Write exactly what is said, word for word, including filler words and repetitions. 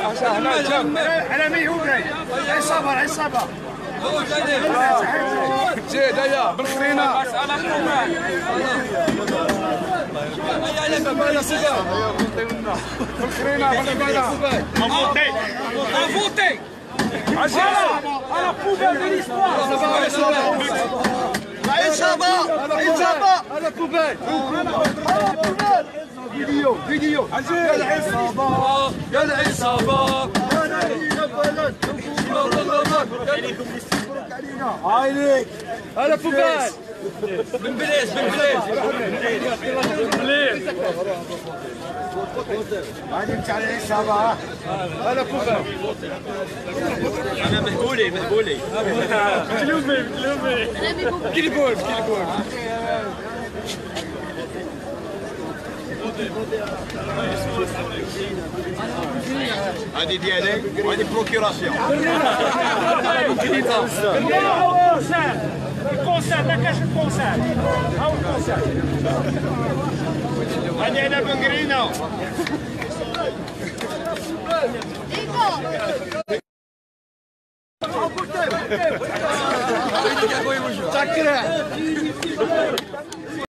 على مين هو جاي؟ عصابة عصابة. زيد هيا بالخرينة. بالخرينة بالخرينة. Voter. À la poubelle de l'histoire. عصابة عصابة على poubelle. فيديو فيديو. يا العصابة يا العصابة. عينيك على poubelle. من بليز من بليز. بليز. هذه نتاع العصابة على poubelle. أنا مهبولي مهبولي. كلوبي كلوبي. كلبول كلبول. هذه ديالي وهذه بروكيراسيون. الكونسيرت لا كاش الكونسيرت. هاو الكونسيرت. هذه على بنغرينو. تكره